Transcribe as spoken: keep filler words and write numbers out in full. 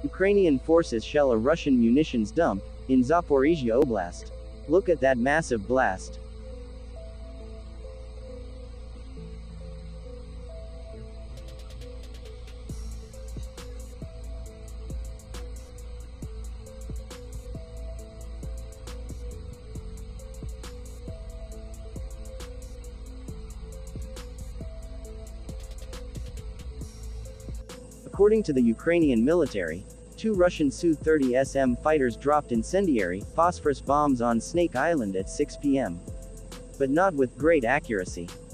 Ukrainian forces shell a Russian munitions dump in Zaporizhia Oblast. Look at that massive blast. According to the Ukrainian military, two Russian S U thirty S M fighters dropped incendiary, phosphorus bombs on Snake Island at six p m But not with great accuracy.